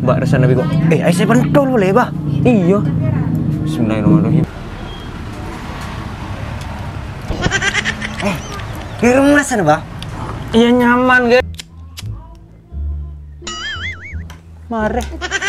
Mbak rasa nabi kok. Ayo saya pentol boleh bah? Iya. Bismillahirrahmanirrahim. Di rumah sana bah? Iya nyaman guys. Mare.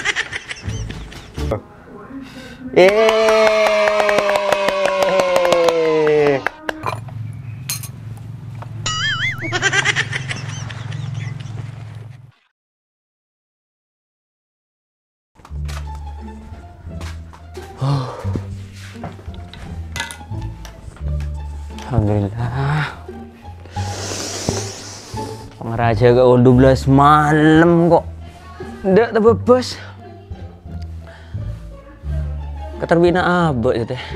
Alhamdulillah. Pengeraja ke 12 malam kok. Ndak terbebas. Keterbina abek itu teh.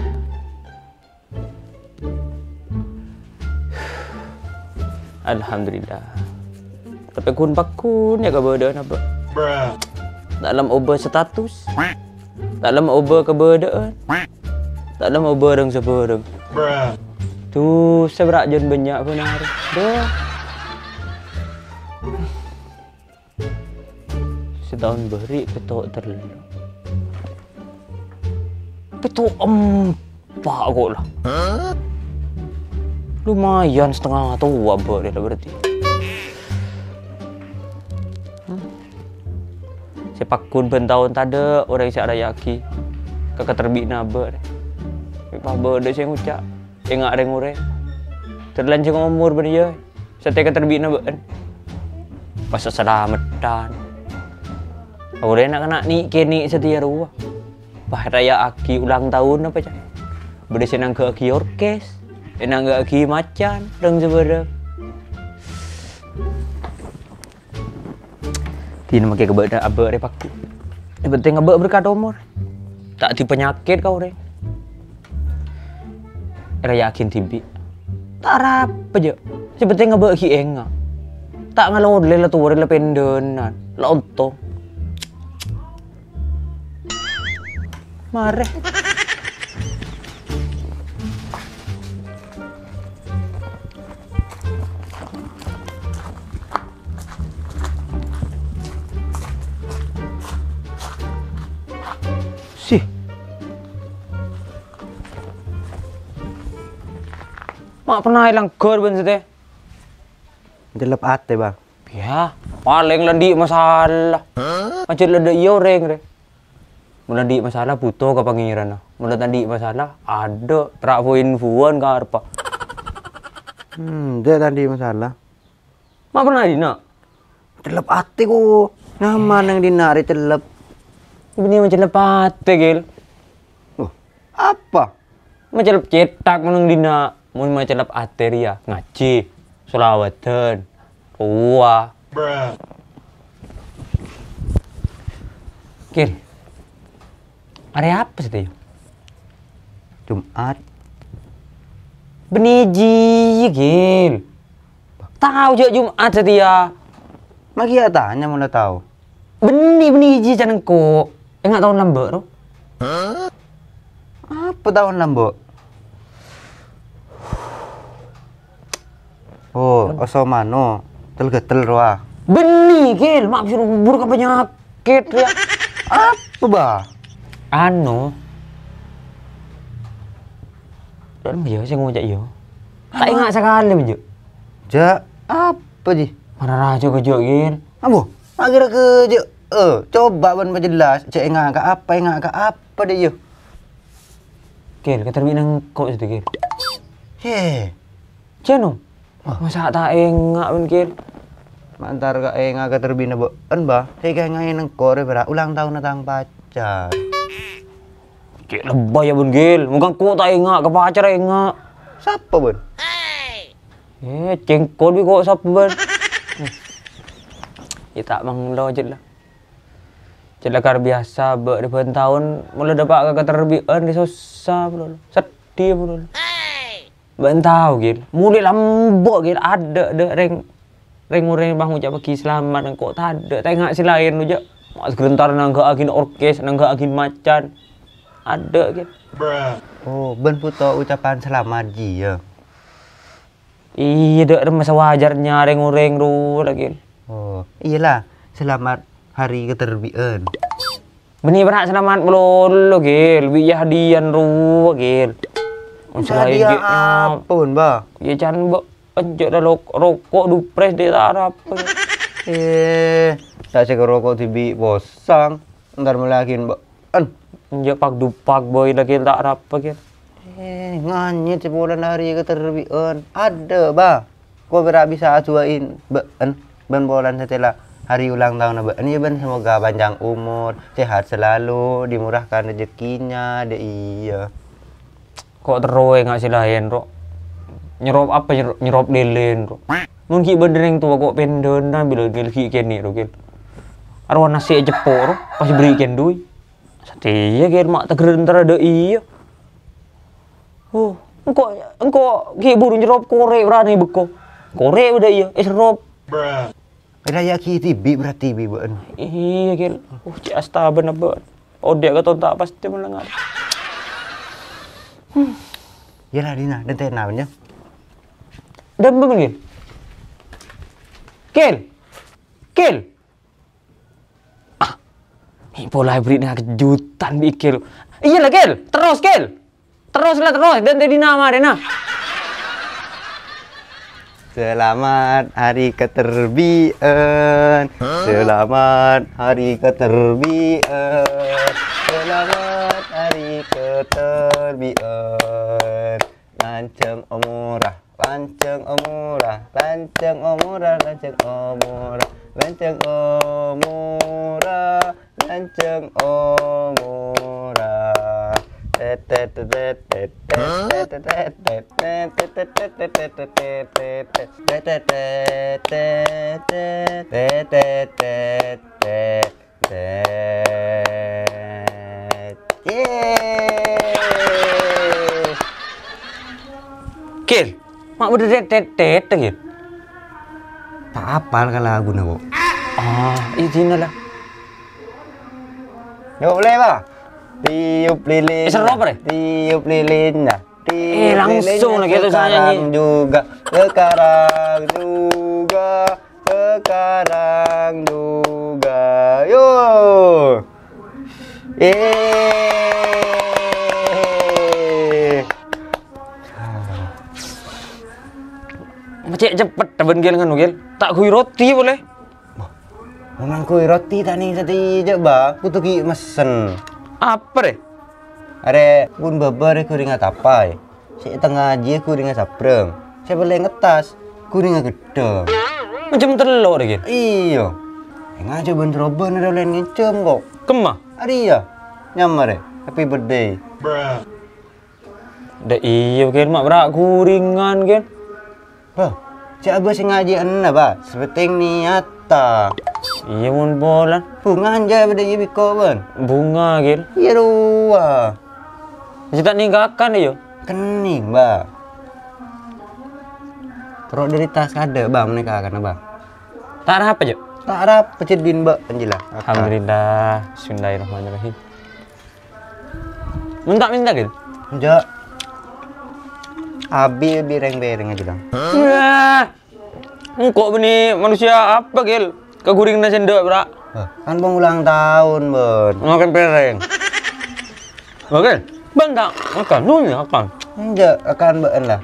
Alhamdulillah. Tapi kun pakun ya keberadaan apa? Dalam ubah status. Dalam ubah keberadaan. Dalam ubah orang sebarang. Tuh seberak jen banyak benar. Dah. Setahun beri petok terlalu. Petok empat kok lah. Lumayan setengah tua dia berarti. Sepakun pentahun tada orang yang ada yaki. Kakak terbina ber. Pak ber dia saya ngucap. Enggak ada ngure. Terlanceng umur bener. Setiap terbina ber. Pas selamatan. Orang nak kena ni kini setia ruah. Bah raya aki ulang tahun apa cak? Berdesenang ke aki orkes, enang ke aki macan, deng seberang. Tidak makai keberadaan abek repaku. Yang penting abek berkat umur. Tak di penyakit kau re. Raya yakin tibi. Tak apa je. Yang penting abek aki enggak. Tak ngalor lela tuh lela pendenan, lontong. Mare. Sih. Mak pernah hilang korban sete. Delep ate bang. Ya, paling lendi masalah. Macam leda iyo reng re. Mula di masalah butuh ke pangeran. Mula tadi masalah ada terak info-infoan ke apa. Dia tadi masalah. Mak pernah dina? Telep ate ko. Nama nang dinari telep. Ini macam lepate gil. Oh, apa? Macam cetak menang dina. Mun macam lep ateria ngaji, selawatan, ruah. Gil. Ada apa sih? Jumat. Beniji, Gil. Tahu je Jumat setia. Magi tanya mau tahu. Beniji jangan kok. Enggak tahu lambek roh. Apa tahun lambek? Oh, osomano. Tel-getel roa. Beni, Gil. Mak suruh buruk penyakit ya. Apa bah? Anu. Dan dia saya ngajak yo. Tak ingat sekali menjuk. Ja, apa ji? Mana raja kerja Gil? Apa? Akhirnya kerja. Coba ban jelas. Cek ingat ke apa dia yo? Gil, keterbinang kok situ Gil. He. Ceno. Masa tak ingat pun Gil. Mantar ka ingat keterbina bo. En bah, saya ngain nang kore berak ulang tahun natang pacar. Kayak lebay ya bun Gil, muka kok tak ingat ke pacar ingat. Siapa bun? Cengkol bi kok siapa bun? Ya tak bang lo aja lah. Celakar biasa berdepan tahun mulai dapat keterbitan di susah bro. Sedih bro. Bentau Gil, mulai lambok Gil ada reng orang bang ucap bagi selamat kok tak ada. Tengok si lain aja. Mak sebentar nangga agin orkes, nangga agin macan. Ada gitu. Oh, ben puto ucapan selamat ji ya. Iya, ada masa wajarnya reng-reng ru lagi. Oh, iyalah. Selamat hari keterbian. Benih berak selamat melolo gil, biya hadian ruwa gil. Jadi apun ba? Ya can ba anjak dah rokok dupres dia tak harap. Tak cek rokok tibi bosang. Ntar melakin ba. Anjak pak dupak boy dah gil tak harap gil. Nganyit sebulan hari keterbian. Ada ba? Kau berak bisa acuain ben bulan setelah hari ulang tahun ba. Ini ben semoga panjang umur, sehat selalu, dimurahkan rezekinya, iya. Kok teroy nggak sih lain ro? Nyerop apa nyerop lelen ro? Nun ki benereng tua kok pendena bila gil ki kene ro gil. Arwan nasi jepor ro pas berikan duit. Setia gil mak tegeren ada iya. Engko ki buru nyerop korek berani beko. Korek udah iya, serop. Raya ki tibi berarti bi ben. Iya gil. Cik astaben apa. Odek kata tak pasti melengah. Yalah Dina, dan tena punya. Dan begini. Kil. Ini pola hybrid dengan kejutan bikil. Iyalah Kil, terus. Teruslah dan tadi nama Dena. Selamat hari keterbian. Selamat hari keterbian. Selamat hari keterbian. Lanceng omurah, lanceng omurah, lanceng omurah, lanceng omurah, lanceng omurah, lanceng omurah. Kil, mak udah tet gitu. Tak apal kan lagu na, Bu. Izin lah. Nggak boleh, Pak. Tiup lilin. Seru apa deh? Tiup lilin ya. Langsung lagi itu saya nyanyi. Sekarang juga. Yo. Macam cepet taben gil kan gil. Tak kui roti boleh. Memang kui roti tani sati je ba. Ku tu ki mesen. Apa deh? Are pun babar ku ringa tapai. Si tengah aja ku ringa sapreng. Saya boleh ngetas. Ku ringa gedeng. Macam telur deh gil. Iyo. Ngaco ben roban ada lain ngecem kok. Kemah? Ari ya. Nyamar Happy birthday. Dah iya gil mak berak kuringan gil. Bah, cak abah sengaja ena bah. Sepenting niata. Iya mun bolan. Bunga anja pada iya biko ben. Bunga gil. Iya dua. Masih tak ninggalkan yo. Kening bah. Terus dari tas kada bah menikah kan bah. Tak ada apa jo? Tak harap pecet bin bah anjila. Alhamdulillah. Bismillahirrahmanirrahim. Minta gil. Enggak. Abi bireng-bereng aja dong. Engkau benih manusia apa gil? Keguring nasi sendok berak. Kan bang ulang tahun ben. Makan pereng. Oke, bentar makan dulu makan. Enggak akan ben lah.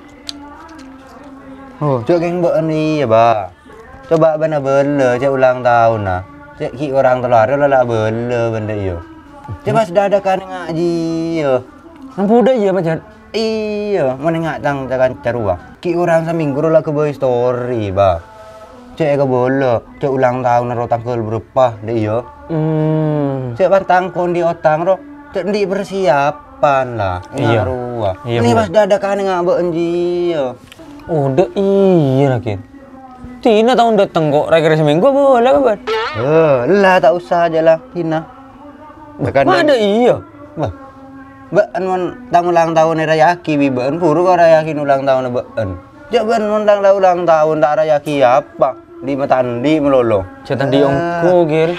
Cuk geng ben ni ya ba. Coba bana bela cak ulang tahun nah. Cak ki orang telur lah bela benda iyo. Coba sudah ada kan ngaji yo. Nampu dah iya macam. Iya, mana ngak tang jangan carua. Ki orang seminggu lah ke boy story ba. Cek ke bola, cek ulang tahun ro tanggal berapa deh yo. Cek bantang kon di otang ro, cek di persiapan lah. Iya. Rua. Iya, Ini bener. pas dadakan ngak be enji yo. Oh, dah iya lagi. Tina tahun datang kok, raya seminggu boleh kabar. Lah tak usah aja lah, Tina. Mana iya? Bah. Bean mon tang ulang tahun raya ki bi bean puru kau raya kin ulang tahun bean. Jak bean mon tang ulang tahun tak raya ki apa? Di matandi melolo. Cetan di ongko gil.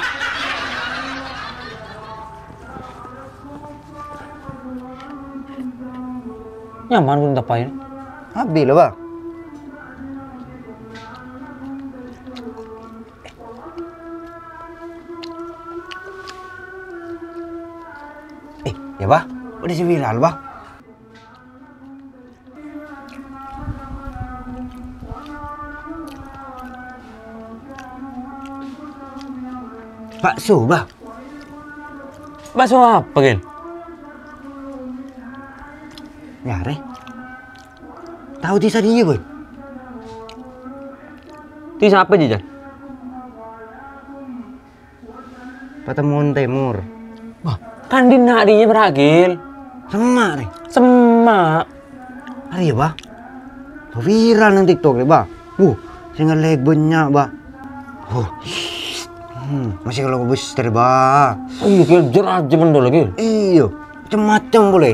Nyaman pun tapain. Habis lah bah. Ya bah, udah si viral bah. Bakso bah. Bakso apa, Gil? Nyare. Tahu tisa dia boy. Itu siapa Jajan? Patemon Timur. Wah, kan di nadinya beragil. Semak nih. Semak. Hari ya bah. Tuh viral nang TikTok deh bah. Singa leg banyak bah. Masih kalau besar bah. Iya, Gil, jerat aja benda lagi. Iyo, macam-macam boleh.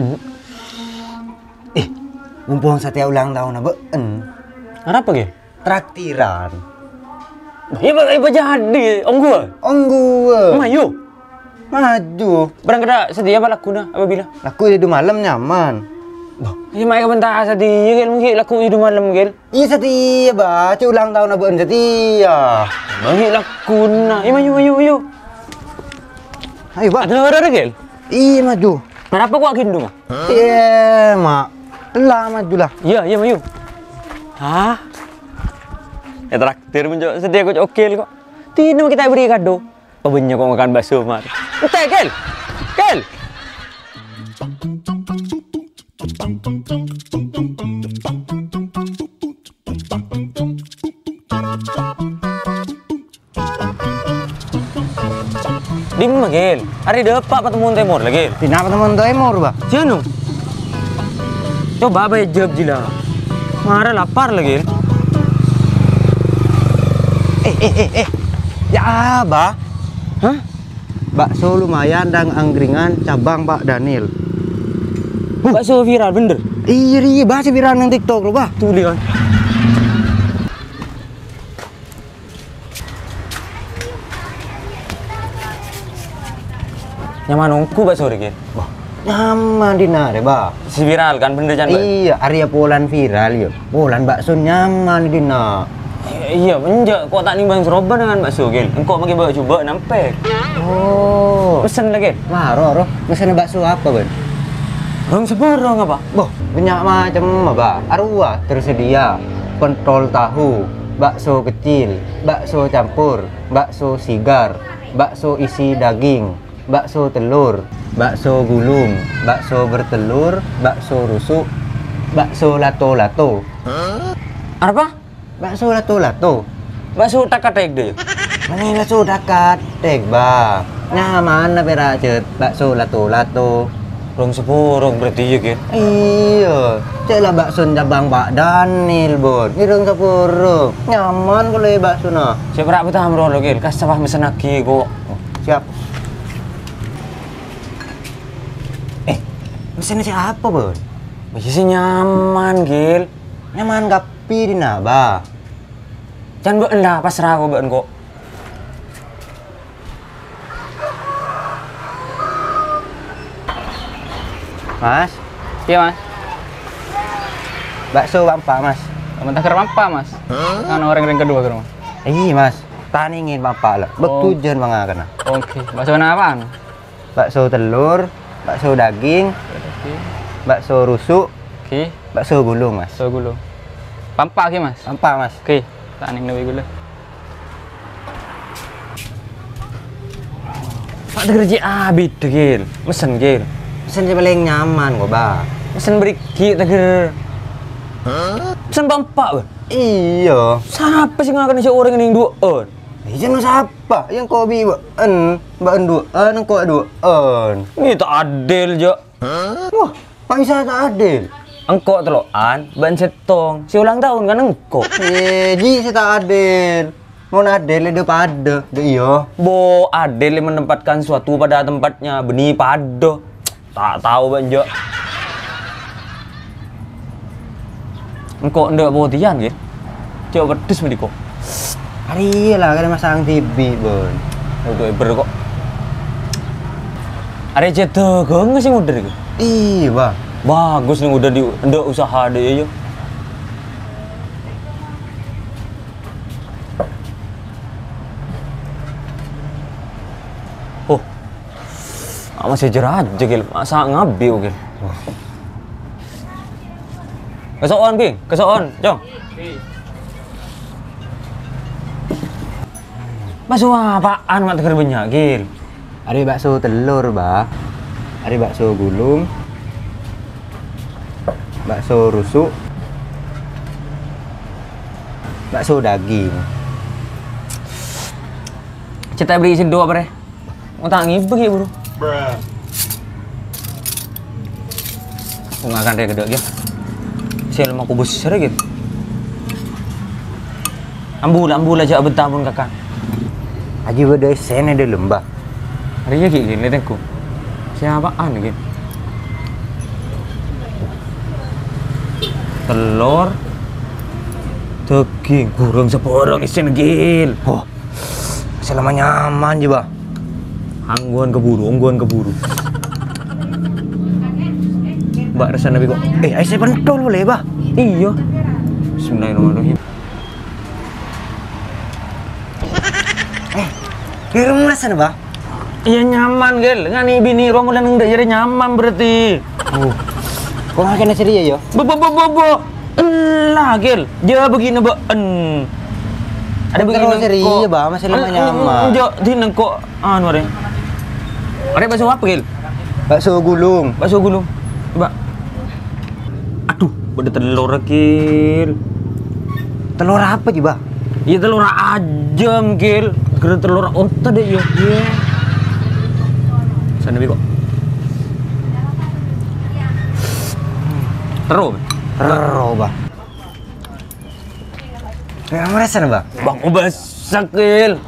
Mumpung setiap ulang tahun been. Apa, Gil? Traktiran. Iya, apa jadi? Om gua. Mayu. Maju. Berangkat sedia apa laku dah? Apa bilang? Laku itu malam nyaman. Iya, mai bentar sedia, Gil. Mungkin laku itu malam, Gil. Iya setia bah, ulang tahun been setia. Mungkin laku nah. Iya, mayu. Ayo bah. Ada, Gil. Iya maju. Kenapa gua gendong? Iya mak. Lah maju lah. Iya, mayu. Hah? Ya traktir menjawab sedia kok oke kok. Tino kita beri kado. Pebenya kok makan bakso mar. Entar, Gil. Di mana, Gil? Hari depan Patemon Timur lagi. Tina Patemon Timur bah. Jano. Coba bayar jawab jila. Marah lapar lagi. Ya bah. Hah? Bakso lumayan dan angkringan cabang Pak Daniel. Bakso viral bener. Iya bah si viral nang TikTok lo bah. Tuh lihat. Nyaman nungku bakso lagi. Nyaman dina deh bah. Si viral kan bener jangan. Iya, Arya Polan viral yo. Polan bakso nyaman dina. Iya, menjak kok tak nimbang seroba dengan bakso, Gil. Engkau pakai bawa coba nampek. Oh. Pesen lagi. Maro, pesan bakso apa, Ben? Rong seborong apa? Boh, banyak macam bah. Arwah tersedia. Pentol tahu, bakso kecil, bakso campur, bakso sigar, bakso isi daging, bakso telur, bakso gulung, bakso bertelur, bakso rusuk, bakso lato-lato. Apa? Bakso lato-lato. Bakso takatek deh. Mana bakso dakatek, bah. Nyaman pera cet bakso lato-lato. Rong seborong berarti ya, Gil. Iya, celah bakso cabang Pak Daniel, Bon. Ireng sepuro. Nyaman kalau bakso nah. Siapa rak betah amro lo, Gil. Kas sabah mesen lagi kok. Siap. Mesin siapa, Bon? Masih sih nyaman, Gil. Nyaman gapi di naba. Jangan beun dah pasrah kok beun kok. Mas, Iya mas, bakso Bapak, Mas. mentah ke apa mas? Kan orang yang kedua ke rumah. Iya, Mas. Taningin Bapak lah. Betujan bang kena. Oke, bakso apaan? Bakso telur, bakso daging, bakso rusuk, Oke, bakso gulung, Mas. bakso gulung. Pampak ki mas? Bapak, Mas. Oke, tak ning nabi gula. Pak kerja abis deh, Gil. Mesen, Gil. Mesin paling nyaman kok, Bang. Mesen beriki teger. Mesen bampak, Bang. Iya. Siapa sih ngakan si orang yang duaan? Iya, siapa? Yang kau bi baen duaan, kau duaan. Ini tak adil, Jo. Wah, Pak bisa tak adil. Engkau teloan, ban setong. Si ulang tahun kan engkau. Ji saya tak adil. Mau adil ada pada, iya. Bo adil yang menempatkan suatu pada tempatnya. Benih pada. Tak tahu, Bang, Jo. Engkau ndak bawa tian, Gil. Coba pedes mending kok. Hari lah kan masang TV, Bon. Udah ber kok. Are ceto nggak sih udah gitu. Iya, Bang. Bagus nih udah di ndak usaha deh ya. Oh. masih jerah aja gil, masa ngabil gil. Kesoon gil, kesoon, Jong. Bakso apaan mak teker banyak gil? Ada bakso telur, bah. Ada bakso gulung. Bakso rusuk. Bakso daging. Kita beli isi dua apa deh? Mau tak ngibeng ya bro? Aku nggak akan kayak gede gitu. Saya lemah kubus besar gitu. Ambul aja bentar pun kakak. Aji beda sen ada lembah. Ada ya gini lihat aku. Siapaan gitu? Telur, daging, burung seporong isin gil. Oh, selama nyaman je, bah. Angguan keburu. Mbak rasa nabi kok. Saya pentol boleh, bah. Iya. Bismillahirrahmanirrahim. Kirim rasa bah. Iya nyaman gel. Ngani bini romulan ndak jadi nyaman berarti. Kok nggak kena ceria yo? Bo. Lah gel. Dia begini ben. Ada begini ceria, bah, masih lama nyaman. Jo dineng kok anu are. Are bakso apa gel? Bakso gulung. Bakso gulung. Coba. Aduh, beda telur gel. Telur apa sih, bah? Iya telur ajam gel. Kira telur onta deh yo. Iya. Sana bi kok. Terus. Bah. Kayak merasa bah. Bang obasak gel.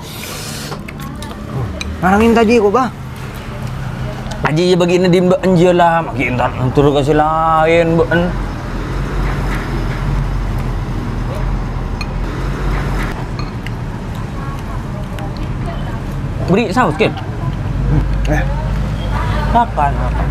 Mana minta kok, bah? Aji ya begini di mbak enje lah, makin ntar turun kasih lain mbak. Beri saus kan? Makan.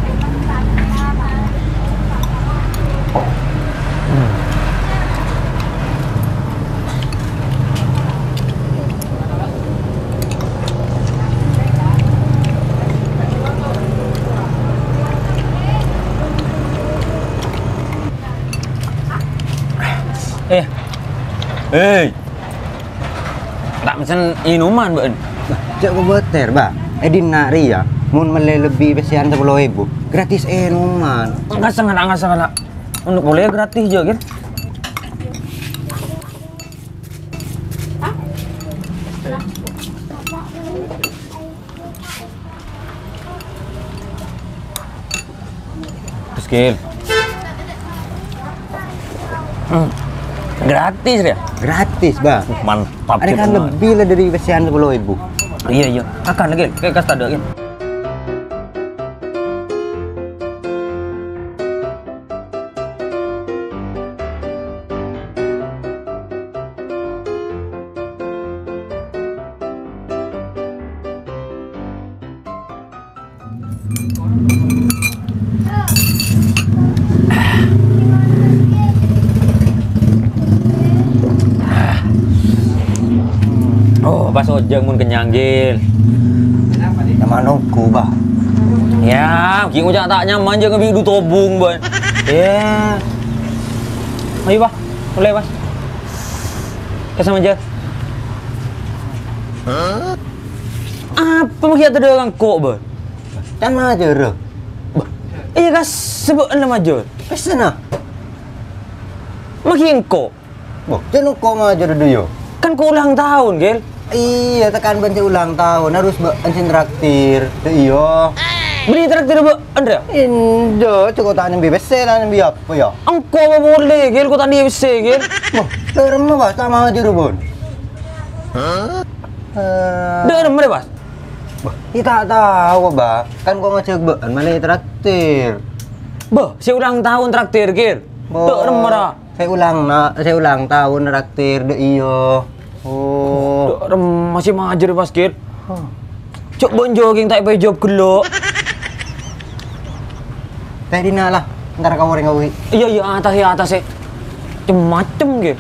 Tak pesen minuman mbak. Cek ko beter, bah. Edin nari ya. Mun mele lebih besian 10.000. Gratis minuman. Enggak sangat. Untuk boleh gratis juga kan? Terus gil. Gratis ya? Gratis, bah. Mantap. Ada kan lebih lah dari besian 10.000. Iya. Akan lagi, kayak kas tada kan? Oh, pas ojeng mun kenyang gil. Nama nungku, bah. Ya, ki ujak tak nyaman je ngebi du tobung, ban. Ya. Ayo, Bah. Boleh, Mas. Kesama aja. Apa maksud ada orang kok, ban? Kan majer. Iya kas sebut nama majer. Pesen ah. Makin kok. Boh, jangan kok majer dulu yo. Kan kau ulang tahun, Gel. Iya, tekan benci ulang tahun harus bensin traktir. Iya. Beli traktir be, Andrea. Indo, cukup tanya bebas lan bi apa ya? Engkau apa boleh, Gel? Kau tadi bisa, Gel. Boh, terima bah sama aja Rubun. Dengar mana, Bas? Bah, kita tahu, bah. Kan kau ngecek bean malah traktir. Bah, si ulang tahun traktir, Gel. Dengar mana? Saya ulang tahun traktir deh iyo. Oh. Masih majer Bas, Gel. Cuk bon jogging tak payah job gelo. Teh dina lah, ntar kau orang ngawi. Iya atas ya. Macem-macem Gel.